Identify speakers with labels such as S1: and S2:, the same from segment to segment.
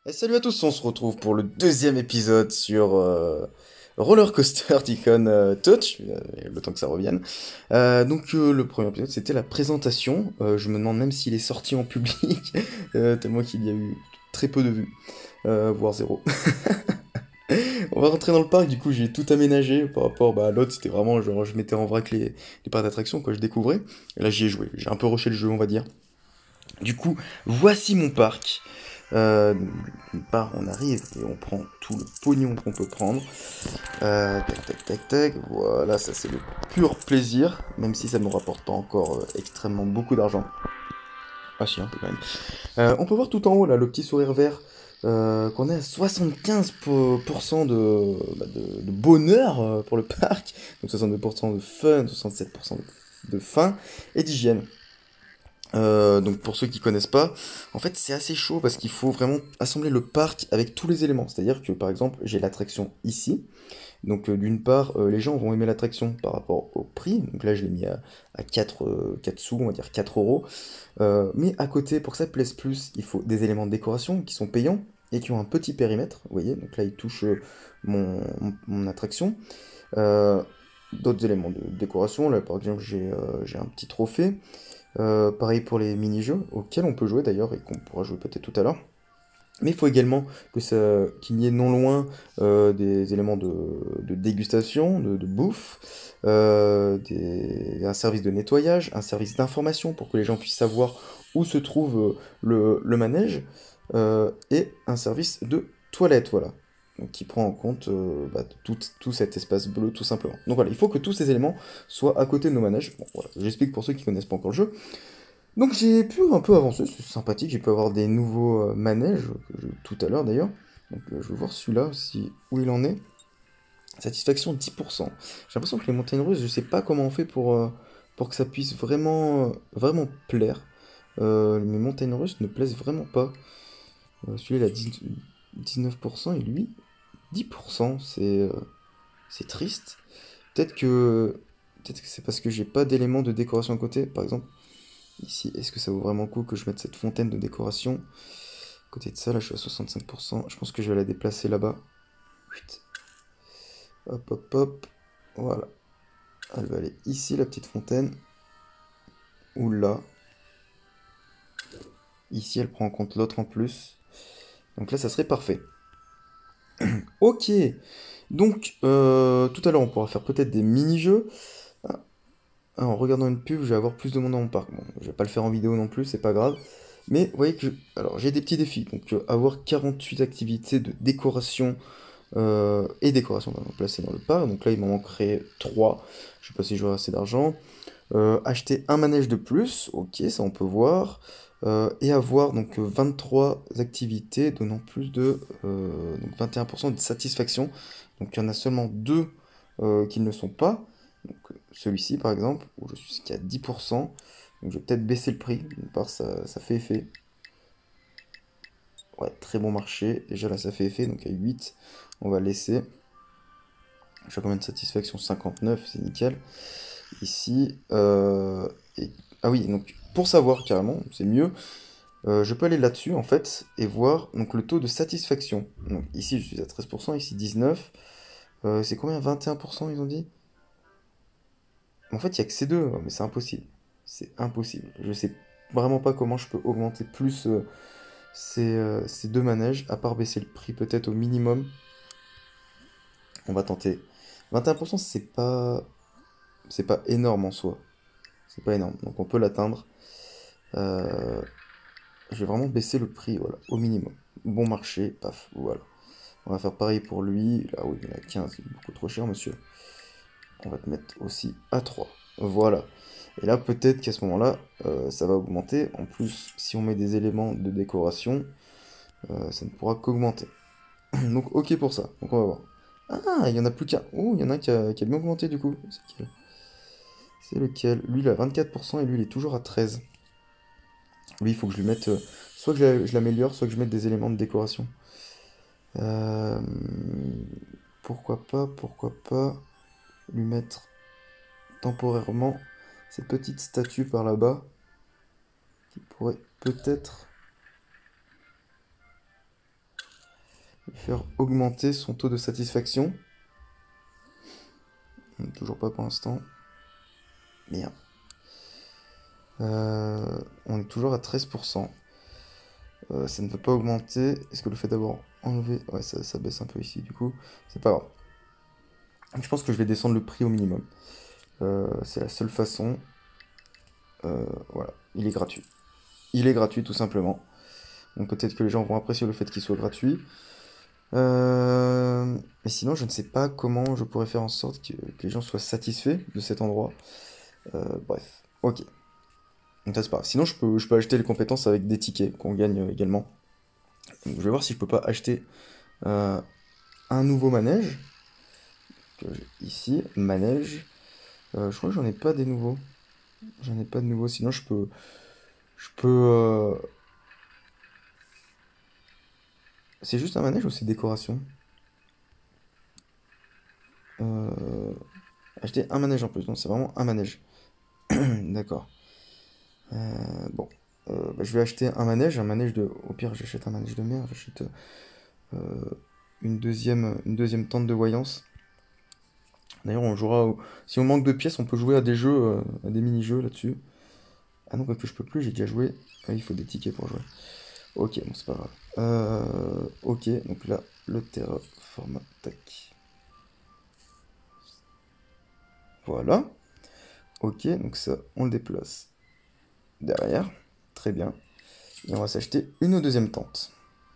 S1: Et salut à tous, on se retrouve pour le deuxième épisode sur Roller Coaster Tycoon Touch, le temps que ça revienne. Le premier épisode c'était la présentation. Je me demande même s'il est sorti en public, tellement qu'il y a eu très peu de vues, voire zéro. On va rentrer dans le parc, du coup j'ai tout aménagé par rapport à l'autre, c'était vraiment genre je mettais en vrac les parcs d'attraction, quoi, je découvrais. Et là j'y ai joué, j'ai un peu rushé le jeu on va dire. Du coup, voici mon parc. D'une part, on arrive et on prend tout le pognon qu'on peut prendre. Tac, tac, tac, tac. Voilà, ça c'est le pur plaisir, même si ça ne nous rapporte pas encore extrêmement beaucoup d'argent. Ah si, un peu quand même. On peut voir tout en haut, là, le petit sourire vert, qu'on est à 75% de bonheur pour le parc. Donc 62% de fun, 67% de faim et d'hygiène. Donc pour ceux qui connaissent pas, en fait c'est assez chaud parce qu'il faut vraiment assembler le parc avec tous les éléments. C'est-à-dire que par exemple j'ai l'attraction ici. Donc d'une part les gens vont aimer l'attraction par rapport au prix. Donc là je l'ai mis à 4 sous, on va dire 4 euros. Mais à côté pour que ça plaise plus, il faut des éléments de décoration qui sont payants et qui ont un petit périmètre. Vous voyez, donc là il touche mon attraction. Euh, D'autres éléments de décoration, là par exemple j'ai un petit trophée. Pareil pour les mini-jeux, auxquels on peut jouer d'ailleurs et qu'on pourra jouer peut-être tout à l'heure. Mais il faut également qu'il y ait non loin des éléments de dégustation, de bouffe, un service de nettoyage, un service d'information pour que les gens puissent savoir où se trouve le manège, et un service de toilette, voilà. Donc, qui prend en compte tout cet espace bleu tout simplement. Donc voilà, il faut que tous ces éléments soient à côté de nos manèges. Bon, voilà, j'explique pour ceux qui connaissent pas encore le jeu. Donc j'ai pu un peu avancer, c'est sympathique, j'ai pu avoir des nouveaux manèges, que j'ai eu tout à l'heure d'ailleurs. Donc je vais voir celui-là, où il en est. Satisfaction 10%. J'ai l'impression que les montagnes russes, je sais pas comment on fait pour que ça puisse vraiment plaire. Mes montagnes russes ne plaisent vraiment pas. Celui-là il a 19% et lui 10%, c'est triste. Peut-être que, peut-être que c'est parce que j'ai pas d'éléments de décoration à côté, par exemple. Ici, est-ce que ça vaut vraiment le coup que je mette cette fontaine de décoration? À côté de ça, là, je suis à 65%. Je pense que je vais la déplacer là-bas. Chut. Hop, hop, hop. Voilà. Elle va aller ici, la petite fontaine. Ou là. Ici, elle prend en compte l'autre en plus. Donc là, ça serait parfait. Ok. Donc, tout à l'heure, on pourra faire peut-être des mini-jeux. Ah, en regardant une pub, je vais avoir plus de monde dans mon parc. Bon, je vais pas le faire en vidéo non plus, c'est pas grave. Mais vous voyez que alors j'ai des petits défis. Donc avoir 48 activités de décoration et décoration placées dans le parc. Donc là il m'en manquerait 3. Je sais pas si j'aurai assez d'argent. Acheter un manège de plus, ok, ça on peut voir. Et avoir donc 23 activités donnant plus de donc 21% de satisfaction. Donc il y en a seulement deux qui ne le sont pas. Donc celui-ci par exemple, où je suis qu'à 10%. Donc je vais peut-être baisser le prix, d'une part ça fait effet. Ouais, très bon marché. Déjà là ça fait effet, donc à 8, on va laisser. J'ai combien de satisfaction? 59, c'est nickel. Ici, ah oui, donc pour savoir carrément, c'est mieux, je peux aller là-dessus en fait et voir donc le taux de satisfaction. Donc ici je suis à 13%, ici 19%. C'est combien? 21% ils ont dit? En fait il n'y a que ces deux, mais c'est impossible. C'est impossible. Je sais vraiment pas comment je peux augmenter plus ces deux manèges, à part baisser le prix peut-être au minimum. On va tenter. 21% c'est pas énorme en soi. C'est pas énorme. Donc on peut l'atteindre. Euh, je vais vraiment baisser le prix, voilà, au minimum. Bon marché, paf, voilà. On va faire pareil pour lui. Là, oui, il y en a 15, c'est beaucoup trop cher, monsieur. On va te mettre aussi à 3. Voilà. Et là, peut-être qu'à ce moment-là, ça va augmenter. En plus, si on met des éléments de décoration, ça ne pourra qu'augmenter. Donc, ok pour ça. Donc, on va voir. Ah, il y en a plus qu'un. Oh, il y en a un qui a bien augmenté du coup. C'est lequel? C'est lequel? Lui, il a 24% et lui, il est toujours à 13. Lui, il faut que je lui mette. Soit que je l'améliore, soit que je mette des éléments de décoration. Euh, pourquoi pas lui mettre temporairement cette petite statue par là-bas qui pourrait peut-être lui faire augmenter son taux de satisfaction. Toujours pas pour l'instant. Merde. On est toujours à 13%. Ça ne veut pas augmenter. Est-ce que le fait d'avoir enlevé... Ouais, ça baisse un peu ici, du coup. C'est pas grave. Je pense que je vais descendre le prix au minimum. C'est la seule façon. Voilà, il est gratuit. Il est gratuit, tout simplement. Donc peut-être que les gens vont apprécier le fait qu'il soit gratuit. Mais sinon, je ne sais pas comment je pourrais faire en sorte que les gens soient satisfaits de cet endroit. Bref, ok. Donc ça, c'est pas grave. Sinon, je peux acheter les compétences avec des tickets qu'on gagne également. Donc, je vais voir si je peux pas acheter un nouveau manège. Ici, manège. Je crois que j'en ai pas des nouveaux. J'en ai pas de nouveaux. Sinon, je peux. C'est juste un manège ou c'est décoration? Acheter un manège en plus. Non, c'est vraiment un manège. D'accord. Bon. Bah, je vais acheter un manège de. Au pire, j'achète un manège de mer. J'achète une deuxième tente de voyance. D'ailleurs, on jouera. Si on manque de pièces, on peut jouer à des jeux, à des mini-jeux là-dessus. Ah non, quoi que je peux plus, j'ai déjà joué. Ah, il faut des tickets pour jouer. Ok, bon, c'est pas grave. Ok, donc là, le terraform, tac. Voilà. Ok, donc ça, on le déplace derrière. Très bien. Et on va s'acheter une deuxième tente.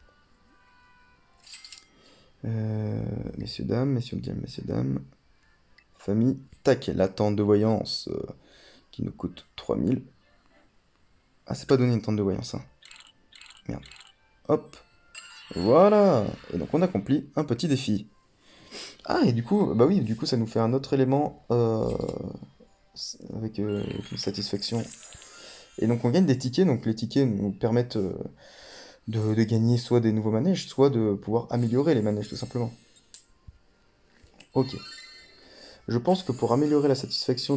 S1: Messieurs, dames, messieurs, dames. Famille, tac, la tente de voyance qui nous coûte 3000. Ah, c'est pas donné une tente de voyance, hein. Merde. Hop. Voilà. Et donc on accomplit un petit défi. Ah, et du coup, bah oui, du coup ça nous fait un autre élément avec une satisfaction. Et donc on gagne des tickets, donc les tickets nous permettent de gagner soit des nouveaux manèges, soit de pouvoir améliorer les manèges tout simplement. Ok. Je pense que pour améliorer la satisfaction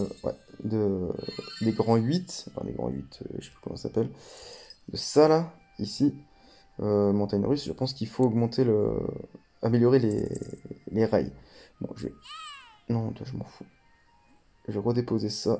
S1: des grands 8, enfin des grands 8, je sais plus comment ça s'appelle, de ça là, ici, montagne russe, je pense qu'il faut améliorer les rails. Bon, non, toi, je m'en fous. Je vais redéposer ça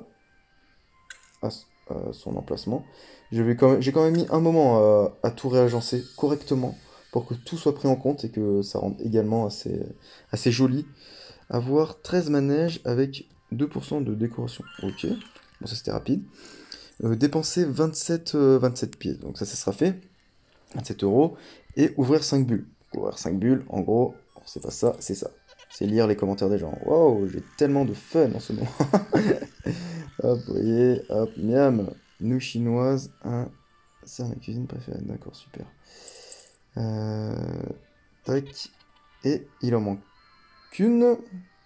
S1: à son emplacement. J'ai quand même mis un moment à tout réagencer correctement pour que tout soit pris en compte et que ça rende également assez joli. Avoir 13 manèges avec 2% de décoration. Ok, bon ça c'était rapide. Dépenser 27 pieds, donc ça sera fait. 27 euros. Et ouvrir 5 bulles. Ouvrir 5 bulles, en gros, c'est pas ça, c'est ça. C'est lire les commentaires des gens. Waouh, j'ai tellement de fun en ce moment. Hop, vous voyez, hop, miam. Nous chinoises, hein. C'est ma cuisine préférée, d'accord, super. Tac. Et il en manque qu'une.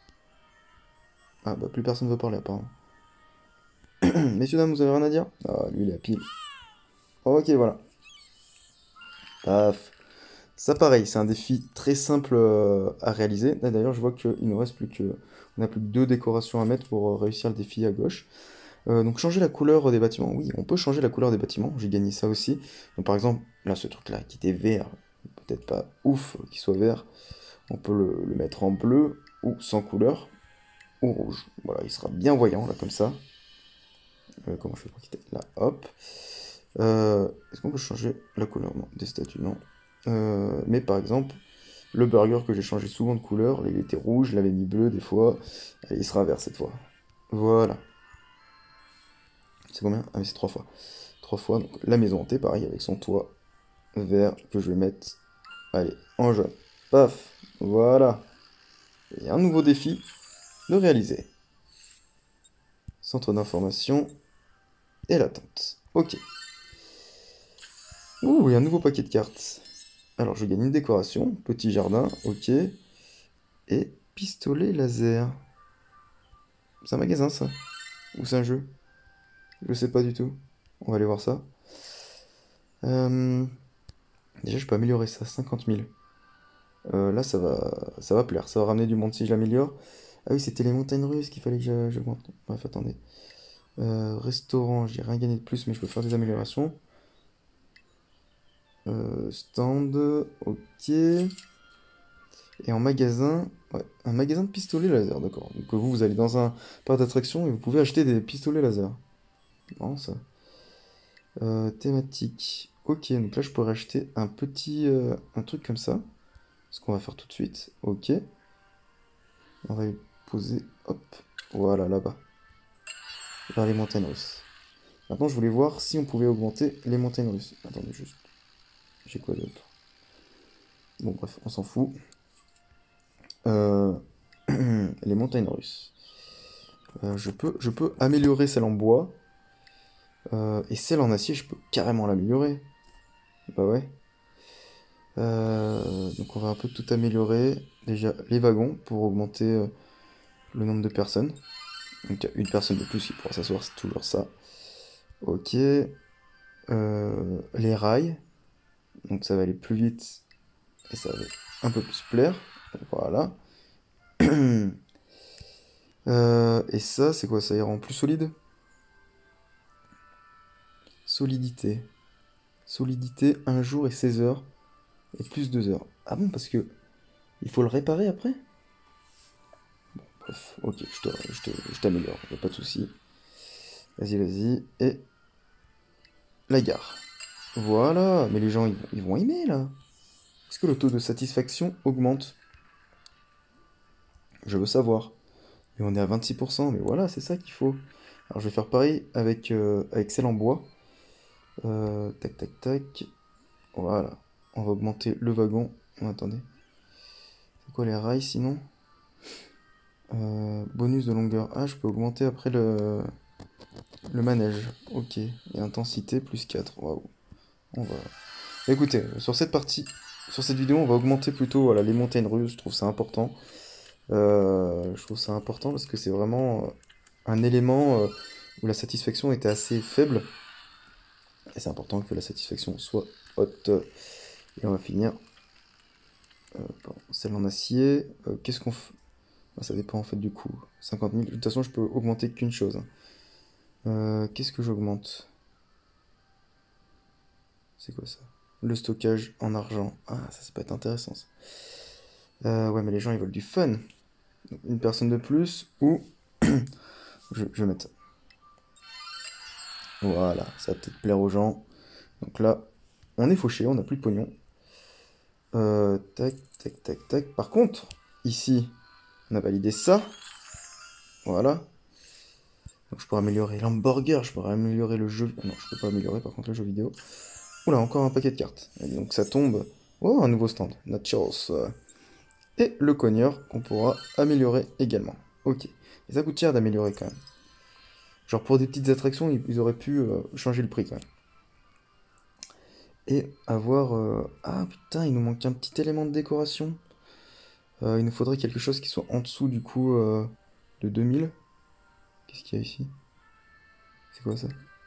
S1: Ah bah plus personne veut parler apparemment. Messieurs, dames, vous avez rien à dire? Ah, lui il est à pile. Ok, voilà. Paf. Ça pareil, c'est un défi très simple à réaliser. Là, d'ailleurs, je vois qu'il nous reste plus que... On a plus que 2 décorations à mettre pour réussir le défi à gauche. Donc changer la couleur des bâtiments. Oui, on peut changer la couleur des bâtiments. J'ai gagné ça aussi. Donc par exemple, là, ce truc-là qui était vert, peut-être pas ouf qu'il soit vert. On peut le mettre en bleu ou sans couleur ou rouge. Voilà, il sera bien voyant là comme ça. Comment je fais pour quitter? Là, hop. Est-ce qu'on peut changer la couleur? Non, des statues, non. Mais par exemple, le burger que j'ai changé souvent de couleur, il était rouge, je l'avais mis bleu des fois, et il sera vert cette fois. Voilà. C'est combien? Ah mais c'est 3 fois. 3 fois, donc la maison hantée, pareil, avec son toit vert que je vais mettre, allez, en jaune. Paf, voilà. Et un nouveau défi de réaliser. Centre d'information et l'attente. Ok. Ouh, et un nouveau paquet de cartes. Alors, je gagne une décoration, petit jardin, ok. Et pistolet laser. C'est un magasin, ça? Ou c'est un jeu? Je sais pas du tout. On va aller voir ça. Déjà, je peux améliorer ça, 50 000. Là, ça va plaire. Ça va ramener du monde si je l'améliore. Ah oui, c'était les montagnes russes qu'il fallait que j'augmente. Bref, attendez. Restaurant, j'ai rien gagné de plus, mais je peux faire des améliorations. Stand, ok. Et en magasin, ouais, un magasin de pistolets laser, d'accord. Donc vous allez dans un parc d'attraction et vous pouvez acheter des pistolets laser. Non, ça. Thématique. Ok, donc là je pourrais acheter un petit, un truc comme ça. Ce qu'on va faire tout de suite. Ok. On va le poser, hop, voilà, là-bas. Vers les montagnes russes. Maintenant, je voulais voir si on pouvait augmenter les montagnes russes. Attendez, juste. J'ai quoi d'autre? Bon, bref, on s'en fout. Les montagnes russes. Je peux améliorer celle en bois. Et celle en acier, je peux carrément l'améliorer. Bah ouais. Donc on va un peu tout améliorer. Déjà, les wagons pour augmenter le nombre de personnes. Donc il y a une personne de plus qui pourra s'asseoir, c'est toujours ça. Ok. Les rails. Donc ça va aller plus vite et ça va un peu plus plaire. Voilà. Et ça, c'est quoi? Ça y rend plus solide? Solidité. Solidité, 1 jour et 16 heures. Et plus 2 heures. Ah bon, parce que il faut le réparer après? Bon, bref, ok, je t'améliore, y a pas de souci. Vas-y, vas-y. Et la gare. Voilà, mais les gens, ils vont aimer, là. Est-ce que le taux de satisfaction augmente? Je veux savoir. Et on est à 26%, mais voilà, c'est ça qu'il faut. Alors je vais faire pareil avec celle en bois. Tac, tac, tac. Voilà. On va augmenter le wagon. Oh, attendez. C'est quoi les rails sinon? Bonus de longueur. Ah, je peux augmenter après le manège. Ok. Et intensité plus 4. Waouh. On va... Écoutez, sur cette partie, sur cette vidéo, on va augmenter plutôt voilà, les montagnes russes. Je trouve ça important. Je trouve ça important parce que c'est vraiment un élément où la satisfaction était assez faible. Et c'est important que la satisfaction soit haute. Et on va finir. Celle en acier. Qu'est-ce qu'on fait? Ça dépend en fait du coup. 50 000. De toute façon, je peux augmenter qu'une chose. Qu'est-ce que j'augmente? C'est quoi ça? Le stockage en argent. Ah, ça peut être intéressant ça. Ouais, mais les gens ils veulent du fun. Donc, une personne de plus ou. je vais mettre ça. Voilà, ça va peut-être plaire aux gens. Donc là, on est fauché, on n'a plus de pognon. Tac, tac, tac, tac. Par contre, ici, on a validé ça. Voilà. Donc je pourrais améliorer l'hamburger, je pourrais améliorer le jeu. Non, je peux pas améliorer par contre le jeu vidéo. Oula, encore un paquet de cartes. Et donc ça tombe. Oh, un nouveau stand. Nachos. Et le cogneur qu'on pourra améliorer également. Ok. Et ça coûte cher d'améliorer quand même. Genre pour des petites attractions, ils auraient pu changer le prix quand même. Et avoir... Ah putain, il nous manque un petit élément de décoration. Il nous faudrait quelque chose qui soit en dessous du coup de 2000. Qu'est-ce qu'il y a ici? C'est quoi ça?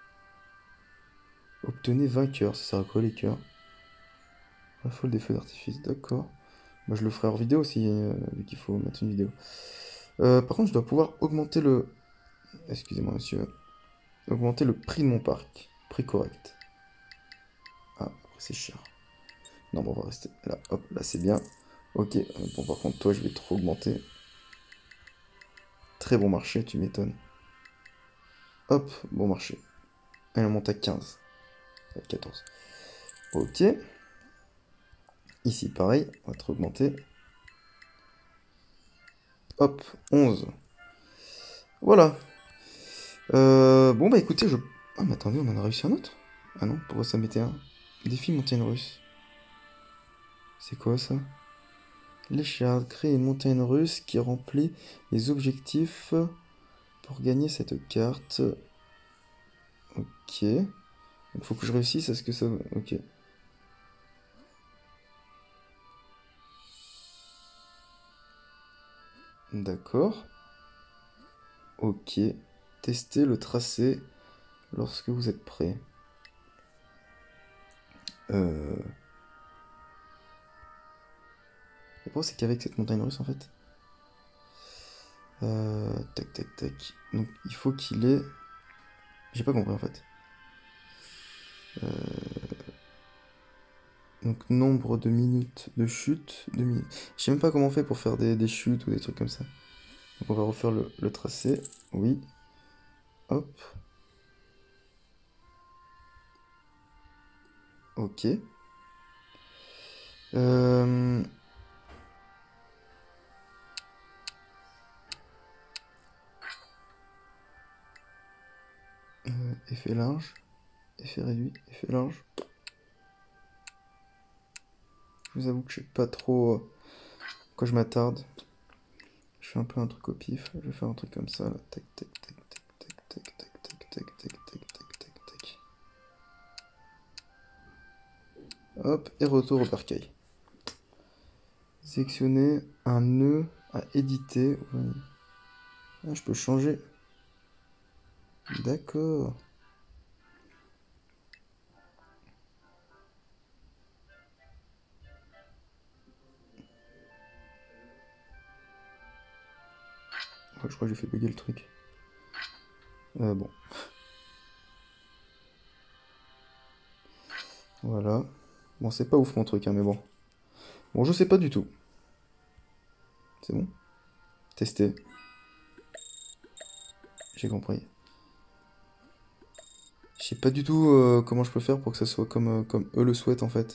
S1: Obtenez 20 cœurs, ça sert à quoi les cœurs? Raffole des feux d'artifice, d'accord. Moi je le ferai hors vidéo si, vu qu'il faut mettre une vidéo. Par contre, je dois pouvoir augmenter le... Excusez-moi monsieur. Augmenter le prix de mon parc. Prix correct. Ah, après c'est cher. Non, bon, on va rester là. Hop, là c'est bien. Ok, bon par contre toi je vais trop augmenter. Très bon marché, tu m'étonnes. Hop, bon marché. Elle monte à 15. 14. Ok. Ici pareil, on va trop augmenter. Hop, 11. Voilà. Bon bah écoutez, je... Ah mais attendez, on en a réussi un autre? Ah non, pourquoi ça mettait un... Défi montagne russe. C'est quoi ça? Léchard crée une montagne russe qui remplit les objectifs pour gagner cette carte. Ok. Il faut que je réussisse à ce que ça... Ok. D'accord. Ok. Testez le tracé lorsque vous êtes prêt. Le problème c'est qu'avec cette montagne russe en fait... tac tac tac. Donc il faut qu'il ait... J'ai pas compris en fait. Donc nombre de minutes de chute, de minutes. Je sais même pas comment on fait pour faire des chutes ou des trucs comme ça. Donc on va refaire le tracé. Oui. Hop. Ok. Euh... effet large. Effet réduit. Effet large. Je vous avoue que je sais pas trop quand je m'attarde. Je fais un peu un truc au pif. Je vais faire un truc comme ça. Là. Tac, tac, tac, tac, tac, tac, tac, tac, tac, tac, tac, tac, tac, tac. Hop, et retour au bercail. Sélectionner un nœud à éditer. Oui. Ah, je peux changer. D'accord. Ouais, je crois que j'ai fait bugger le truc. Bon. Voilà. Bon, c'est pas ouf mon truc, hein, mais bon. Bon, je sais pas du tout. C'est bon? Tester. J'ai compris. Je sais pas du tout comment je peux faire pour que ça soit comme eux le souhaitent en fait.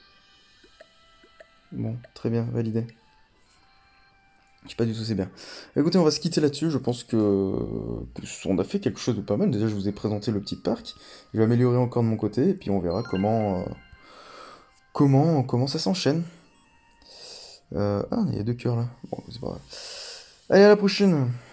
S1: Bon, très bien, validé. Je sais pas du tout, c'est bien. Écoutez, on va se quitter là-dessus. Je pense que on a fait quelque chose de pas mal. Déjà, je vous ai présenté le petit parc. Je vais améliorer encore de mon côté et puis on verra comment ça s'enchaîne. Ah, il y a deux cœurs là. Bon, c'est pas grave. Allez, à la prochaine.